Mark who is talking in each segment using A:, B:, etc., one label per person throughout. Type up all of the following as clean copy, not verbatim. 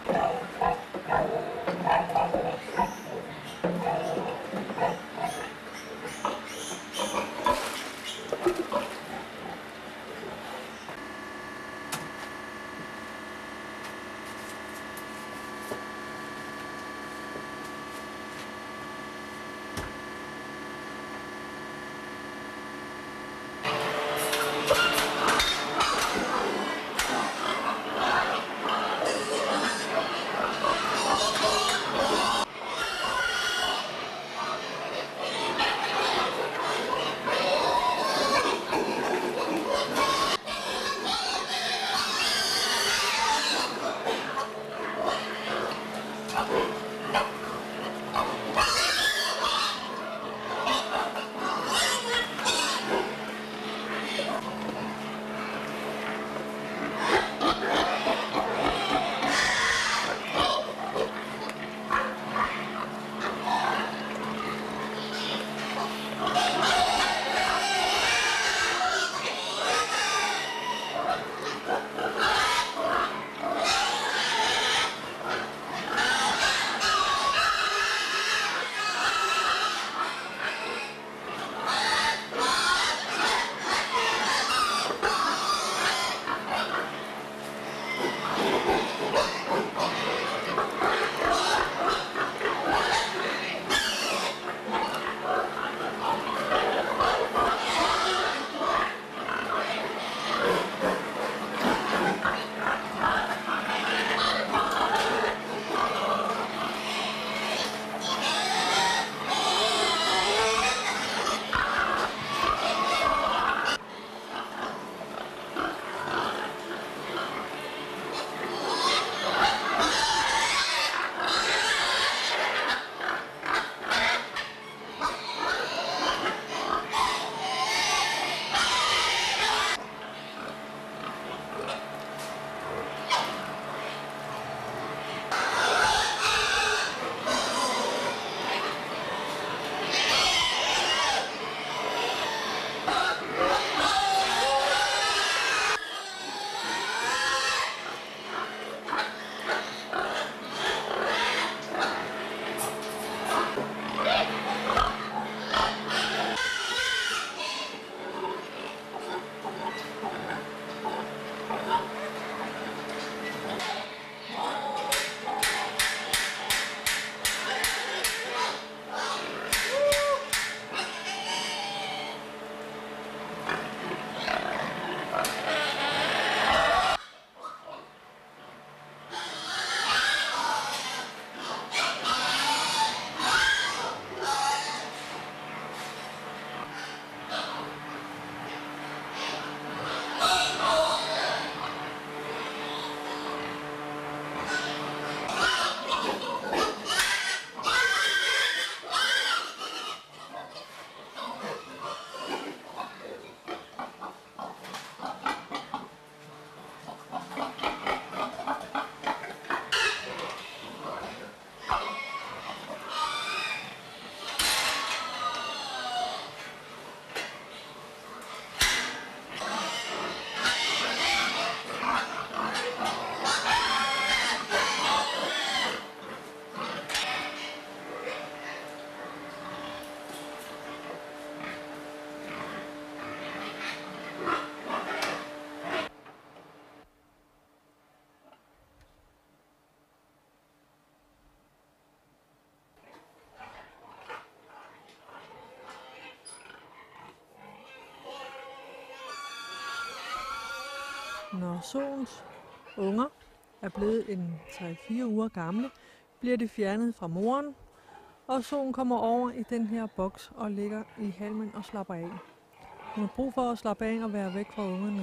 A: Når soens unger er blevet en 3-4 uger gamle, bliver det fjernet fra moren, og soen kommer over i den her boks og ligger i halmen og slapper af. Hun har brug for at slappe af og være væk fra ungerne.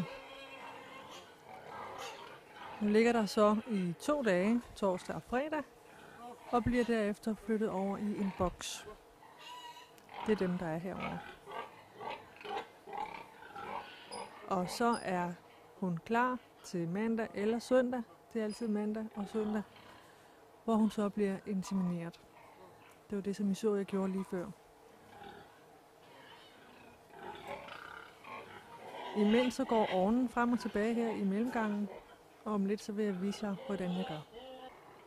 A: Hun ligger der så i 2 dage, torsdag og fredag, og bliver derefter flyttet over i en boks. Det er dem, der er herovre. Og så er hun klar til mandag eller søndag. Det er altid mandag og søndag, hvor hun så bliver insemineret. Det var det, som I så, jeg gjorde lige før. Imens så går ovnen frem og tilbage her i mellemgangen, og om lidt så vil jeg vise jer, hvordan jeg gør.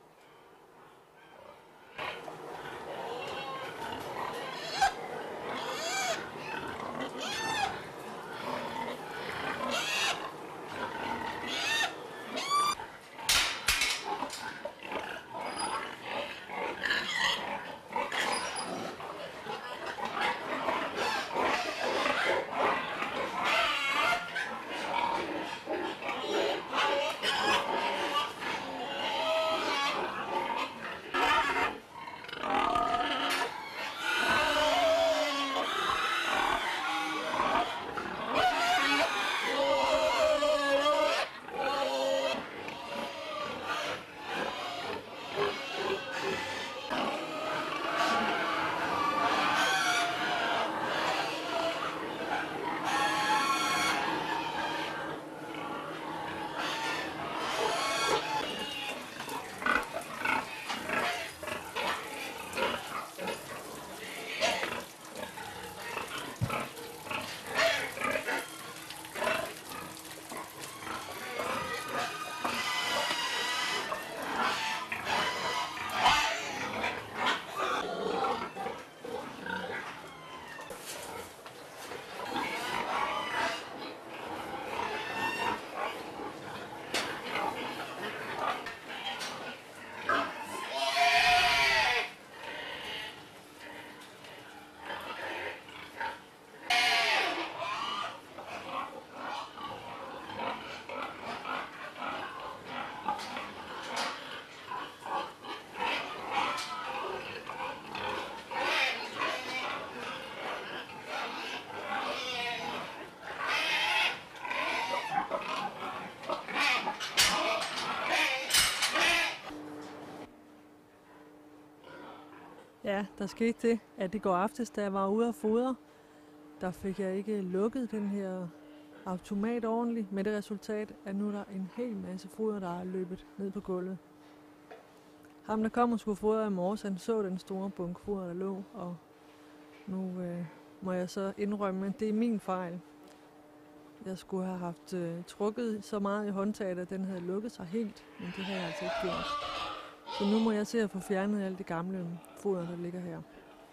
A: Ja, der skete det, at i går aftes, da jeg var ude at fodre, der fik jeg ikke lukket den her automat ordentligt, med det resultat, at nu er der en hel masse foder, der er løbet ned på gulvet. Ham, der kom og skulle fodre i morges, han så den store bunke foder, der lå, og nu må jeg så indrømme, at det er min fejl. Jeg skulle have haft trukket så meget i håndtaget, at den havde lukket sig helt, men det har jeg altså ikke gjort. Så nu må jeg se at få fjernet alt det gamle foder, der ligger her.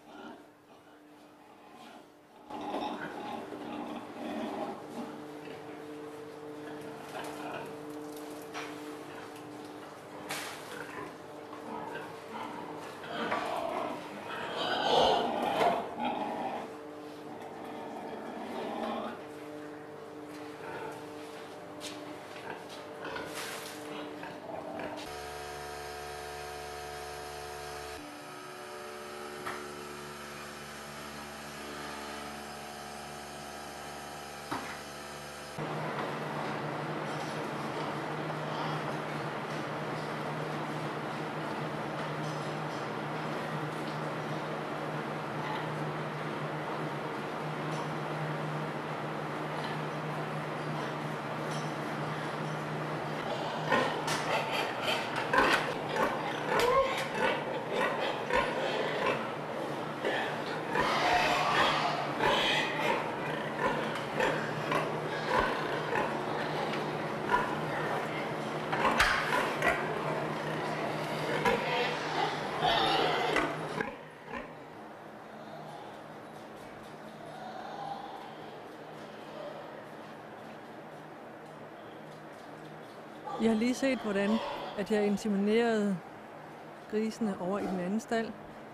A: Jeg har lige set, hvordan at jeg inseminerede grisene over i den anden stald.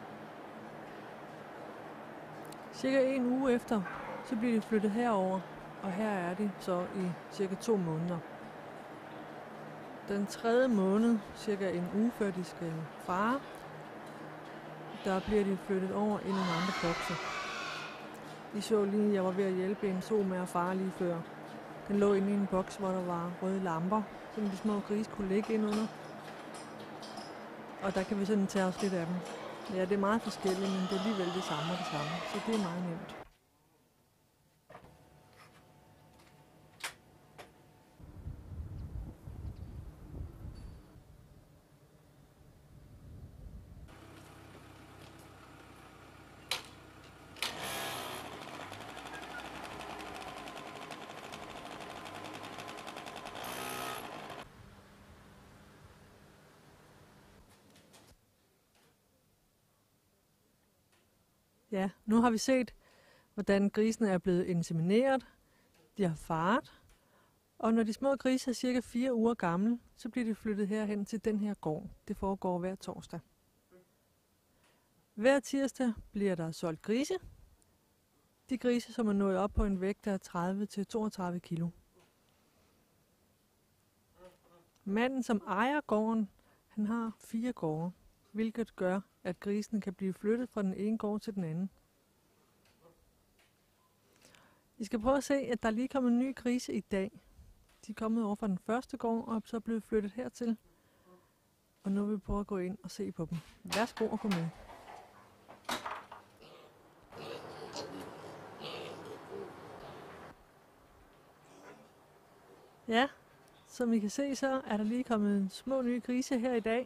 A: Cirka en uge efter, så bliver de flyttet herover, og her er de så i cirka 2 måneder. Den 3. måned, cirka en uge før de skal fare, der bliver de flyttet over i nogle andre bokse. I så lige, at jeg var ved at hjælpe en so med at fare lige før. Den lå inde i en boks, hvor der var røde lamper, som de små grise kunne ligge ind under. Og der kan vi sådan tage os lidt af dem. Ja, det er meget forskelligt, men det er alligevel det samme og det samme, så det er meget nemt. Ja, nu har vi set, hvordan grisene er blevet insemineret. De har faret. Og når de små grise er cirka 4 uger gamle, så bliver de flyttet herhen til den her gård. Det foregår hver torsdag. Hver tirsdag bliver der solgt grise. De grise, som er nået op på en vægt af 30-32 kilo. Manden, som ejer gården, han har 4 gårde, hvilket gør, at grisene kan blive flyttet fra den ene gård til den anden. I skal prøve at se, at der lige kommer en ny grise i dag. De er kommet over fra den første gård, og så er blevet flyttet hertil. Og nu vil vi prøve at gå ind og se på dem. Værsgo og gå med. Ja, som I kan se, så er der lige kommet en små nye grise her i dag.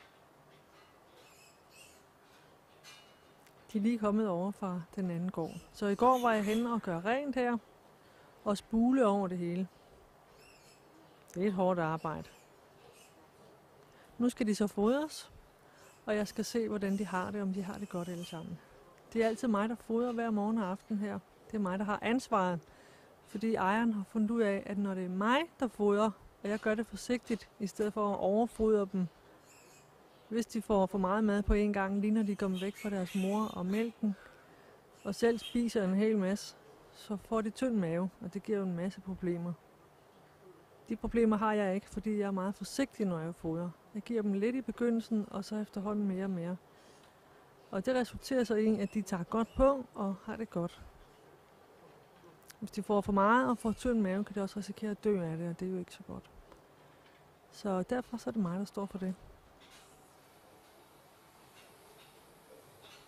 A: De er lige kommet over fra den anden gård. Så i går var jeg henne og gøre rent her, og spule over det hele. Det er et hårdt arbejde. Nu skal de så fodres, og jeg skal se, hvordan de har det, om de har det godt alle sammen. Det er altid mig, der fodrer hver morgen og aften her. Det er mig, der har ansvaret, fordi ejeren har fundet ud af, at når det er mig, der fodrer, og jeg gør det forsigtigt, i stedet for at overfodre dem, hvis de får for meget mad på en gang, lige når de kommer væk fra deres mor og mælken, og selv spiser en hel masse, så får de tynd mave, og det giver jo en masse problemer. De problemer har jeg ikke, fordi jeg er meget forsigtig, når jeg fodrer. Jeg giver dem lidt i begyndelsen, og så efterhånden mere og mere. Og det resulterer så i, at de tager godt på og har det godt. Hvis de får for meget og får tynd mave, kan de også risikere at dø af det, og det er jo ikke så godt. Så derfor så er det mig, der står for det.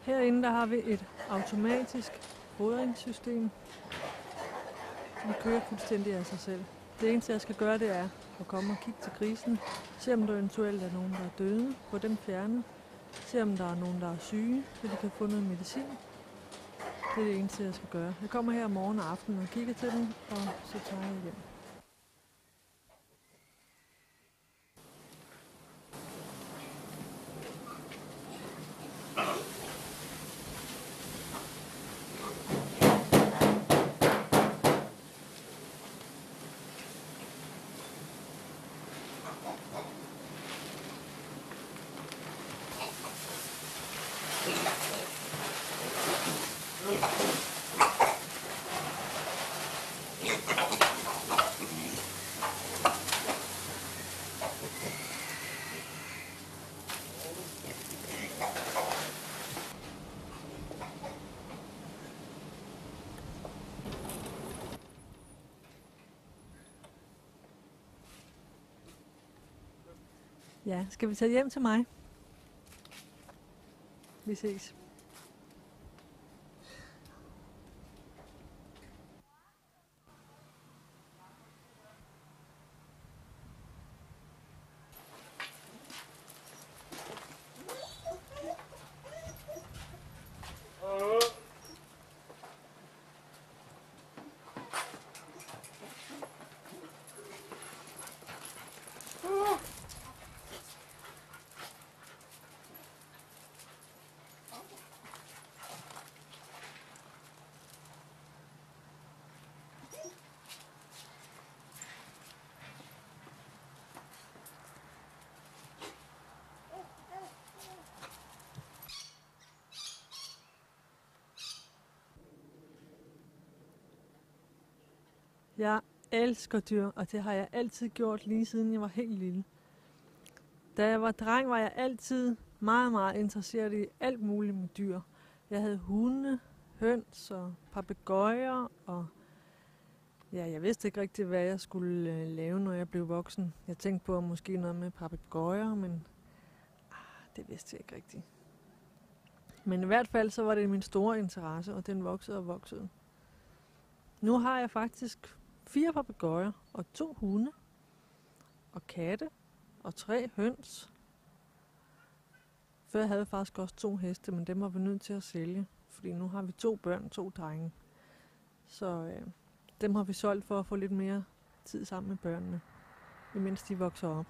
A: Herinde der har vi et automatisk fodringssystem, som kører fuldstændig af sig selv. Det eneste jeg skal gøre, det er at komme og kigge til grisen, se om der eventuelt er nogen, der er døde, få dem fjernet, se om der er nogen, der er syge, så de kan få noget medicin. Det er det eneste jeg skal gøre. Jeg kommer her om morgen og aften og kigger til dem, og så tager jeg hjem. Ja, skal vi tage hjem til mig? Vi ses. Jeg elsker dyr, og det har jeg altid gjort, lige siden jeg var helt lille. Da jeg var dreng, var jeg altid meget, meget interesseret i alt muligt med dyr. Jeg havde hunde, høns og papegøjer, og ja, jeg vidste ikke rigtig, hvad jeg skulle lave, når jeg blev voksen. Jeg tænkte på måske noget med papegøjer, men det vidste jeg ikke rigtigt. Men i hvert fald så var det min store interesse, og den voksede og voksede. Nu har jeg faktisk 4 papegøjer og 2 hunde og katte og 3 høns. Før havde jeg faktisk også 2 heste, men dem var vi nødt til at sælge, fordi nu har vi 2 børn, 2 drenge. Så dem har vi solgt for at få lidt mere tid sammen med børnene, imens de vokser op.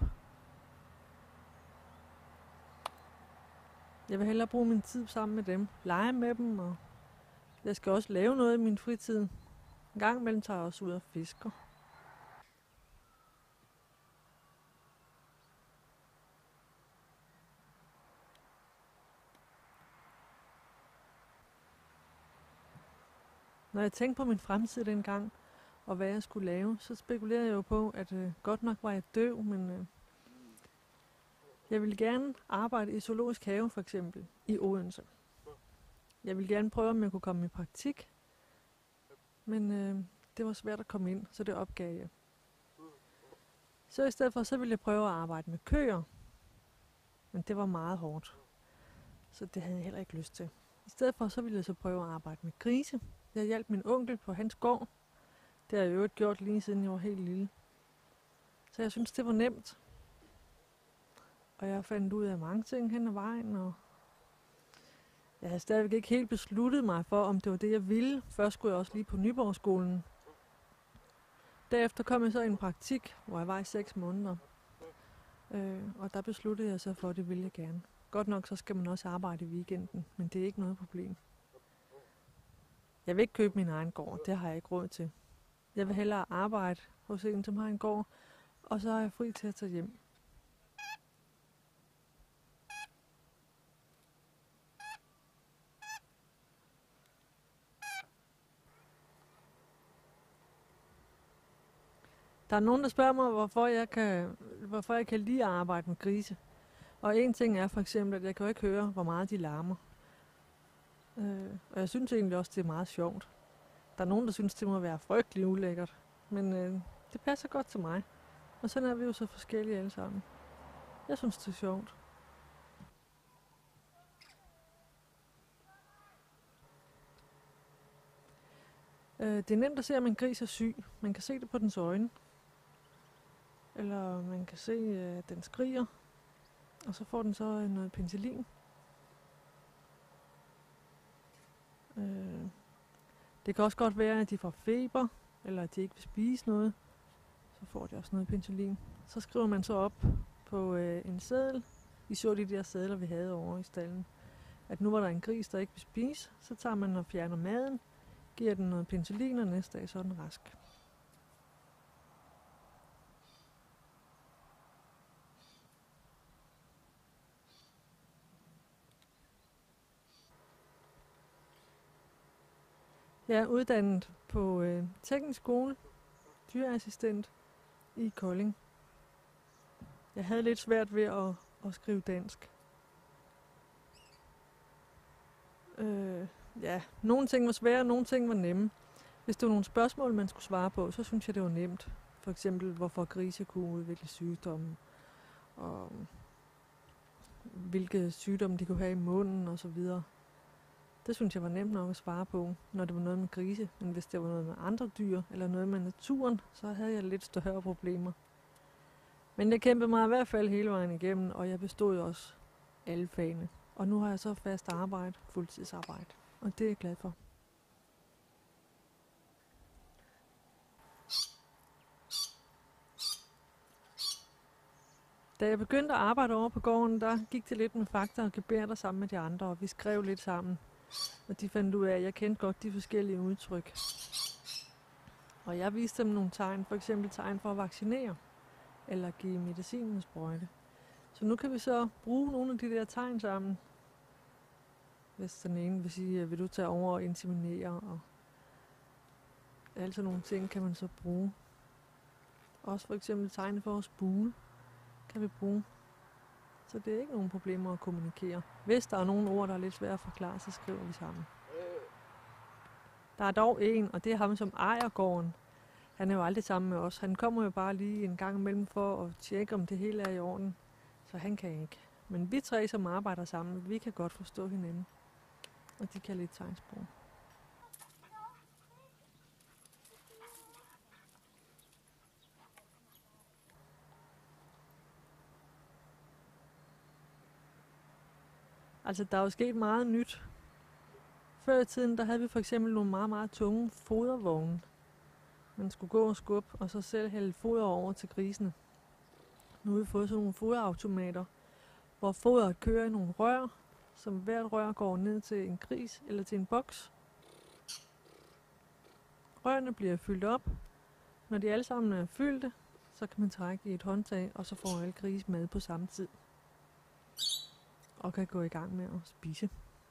A: Jeg vil hellere bruge min tid sammen med dem, lege med dem, og jeg skal også lave noget i min fritid. En gang imellem tager jeg også ud og fisker. Når jeg tænkte på min fremtid dengang, og hvad jeg skulle lave, så spekulerede jeg jo på, at godt nok var jeg døv, men jeg ville gerne arbejde i zoologisk have, for eksempel, i Odense. Jeg ville gerne prøve, om jeg kunne komme i praktik, men det var svært at komme ind, så det opgav jeg. Så i stedet for, så ville jeg prøve at arbejde med køer, men det var meget hårdt, så det havde jeg heller ikke lyst til. I stedet for, så ville jeg så prøve at arbejde med grise. Jeg hjalp min onkel på hans gård. Det har jeg jo gjort lige siden jeg var helt lille. Så jeg synes, det var nemt. Og jeg fandt ud af mange ting hen ad vejen, og jeg havde stadigvæk ikke helt besluttet mig for, om det var det, jeg ville. Først skulle jeg også lige på Nyborgskolen. Derefter kom jeg så i en praktik, hvor jeg var i 6 måneder. Og der besluttede jeg så for, at det ville jeg gerne. Godt nok, så skal man også arbejde i weekenden, men det er ikke noget problem. Jeg vil ikke købe min egen gård, det har jeg ikke råd til. Jeg vil hellere arbejde hos en, som har en gård, og så er jeg fri til at tage hjem. Der er nogen, der spørger mig, hvorfor jeg kan lide at arbejde med grise. Og en ting er for eksempel, at jeg kan jo ikke høre, hvor meget de larmer. Og jeg synes egentlig også, det er meget sjovt. Der er nogen, der synes, det må være frygtelig ulækkert. Men det passer godt til mig. Og sådan er vi jo så forskellige alle sammen. Jeg synes, det er sjovt. Det er nemt at se, om en gris er syg. Man kan se det på dens øjne. Eller man kan se, at den skriger. Og så får den så noget penicillin. Det kan også godt være, at de får feber, eller at de ikke vil spise noget. Så får de også noget penicillin. Så skriver man så op på en seddel. I så de der sedler, vi havde over i stallen. At nu var der en gris, der ikke vil spise. Så tager man og fjerner maden, giver den noget penicillin, og næste dag så er den rask. Jeg er uddannet på teknisk skole, dyreassistent i Kolding. Jeg havde lidt svært ved at skrive dansk. Nogle ting var svære, nogle ting var nemme. Hvis det var nogle spørgsmål, man skulle svare på, så synes jeg, det var nemt. For eksempel, hvorfor grise kunne udvikle sygdomme, og hvilke sygdomme de kunne have i munden osv. Det synes jeg var nemt nok at svare på, når det var noget med grise. Men hvis det var noget med andre dyr, eller noget med naturen, så havde jeg lidt større problemer. Men jeg kæmpede mig i hvert fald hele vejen igennem, og jeg bestod også alle fagene. Og nu har jeg så fast arbejde, fuldtidsarbejde, og det er jeg glad for. Da jeg begyndte at arbejde over på gården, der gik det lidt med fakta og gebærder sammen med de andre, og vi skrev lidt sammen. Og de fandt ud af, at jeg kendte godt de forskellige udtryk. Og jeg viste dem nogle tegn, for eksempel tegn for at vaccinere, eller give medicin en sprøjte. Så nu kan vi så bruge nogle af de der tegn sammen. Hvis den ene vil sige, vil du tage over og inseminere, og alle sådan nogle ting kan man så bruge. Også for eksempel tegn for at spule kan vi bruge. Så det er ikke nogen problemer at kommunikere. Hvis der er nogle ord, der er lidt svære at forklare, så skriver vi sammen. Der er dog en, og det er ham, som ejer gården. Han er jo aldrig sammen med os. Han kommer jo bare lige en gang imellem for at tjekke, om det hele er i orden. Så han kan ikke. Men vi tre, som arbejder sammen, vi kan godt forstå hinanden. Og de kan lidt tegnsprog. Altså, der er jo sket meget nyt. Før i tiden, der havde vi for eksempel nogle meget, meget tunge fodervogne. Man skulle gå og skubbe, og så selv hælde foder over til grisene. Nu har vi fået sådan nogle foderautomater, hvor foderet kører i nogle rør, som hvert rør går ned til en gris eller til en boks. Rørene bliver fyldt op. Når de alle sammen er fyldte, så kan man trække i et håndtag, og så får alle grise mad på samme tid. Og kan gå i gang med at spise.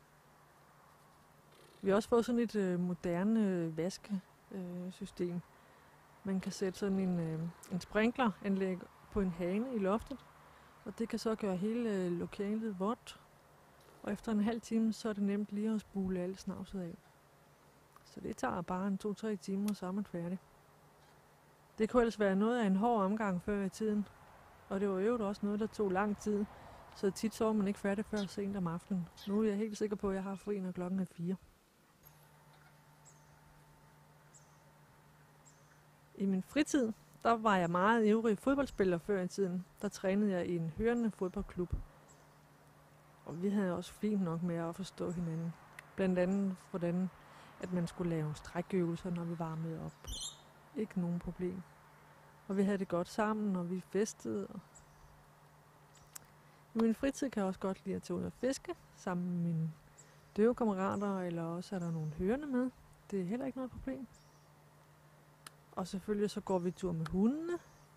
A: Vi har også fået sådan et moderne vaskesystem. Man kan sætte sådan en sprinkleranlæg på en hane i loftet, og det kan så gøre hele lokalet vådt. Og efter en halv time, så er det nemt lige at spule alt snavset af. Så det tager bare 2-3 timer, så er man færdig. Det kunne ellers være noget af en hård omgang før i tiden. Og det var jo også noget, der tog lang tid. Så tit så var man ikke færdig før sent om aftenen. Nu er jeg helt sikker på, at jeg har fri, når klokken er 4. I min fritid, der var jeg meget ivrig fodboldspiller før i tiden. Der trænede jeg i en hørende fodboldklub. Og vi havde også fint nok med at forstå hinanden. Blandt andet, hvordan at man skulle lave strækøvelser, når vi varmede op. Ikke nogen problem. Og vi havde det godt sammen, og vi festede. I min fritid kan jeg også godt lide at tage ud og fiske, sammen med mine døve kammerater, eller også er der nogle hørende med. Det er heller ikke noget problem. Og selvfølgelig så går vi tur med hundene.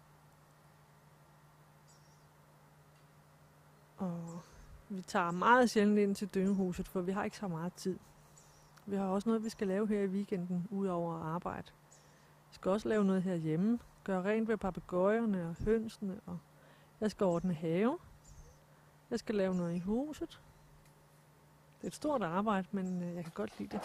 A: Og vi tager meget sjældent ind til døvehuset, for vi har ikke så meget tid. Vi har også noget, vi skal lave her i weekenden, udover at arbejde. Vi skal også lave noget herhjemme. Gøre rent ved papegøjerne og hønsene. Og jeg skal ordne have. Jeg skal lave noget i huset. Det er et stort arbejde, men jeg kan godt lide det.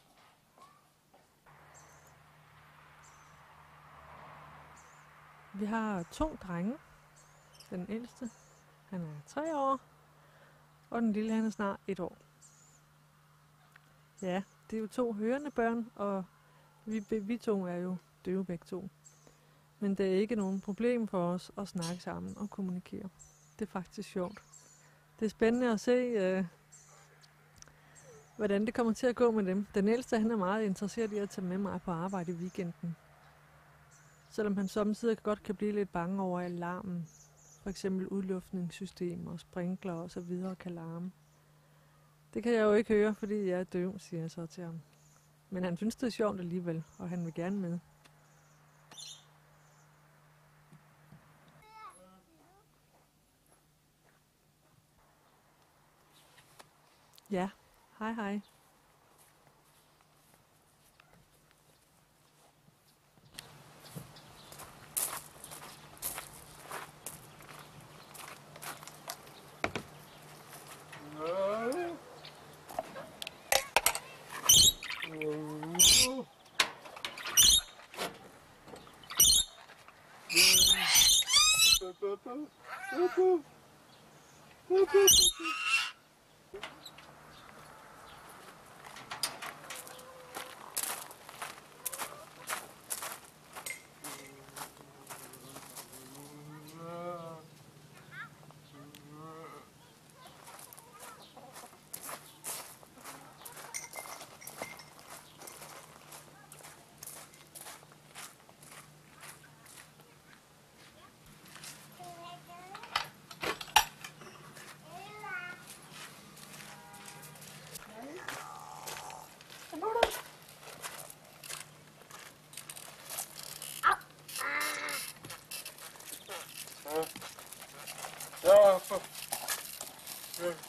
A: Vi har 2 drenge. Den ældste, han er 3 år. Og den lille, han er snart 1 år. Ja, det er jo 2 hørende børn, og Vi to er jo døve begge to. Men det er ikke nogen problem for os at snakke sammen og kommunikere. Det er faktisk sjovt. Det er spændende at se, hvordan det kommer til at gå med dem. Den ældste, han er meget interesseret i at tage med mig på arbejde i weekenden. Selvom han samtidig godt kan blive lidt bange over alarmen. For eksempel udluftningssystemer og sprinkler og så videre kan larme. Det kan jeg jo ikke høre, fordi jeg er døv, siger jeg så til ham. Men han synes, det er sjovt alligevel, og han vil gerne med. Ja, hej hej.
B: Ja,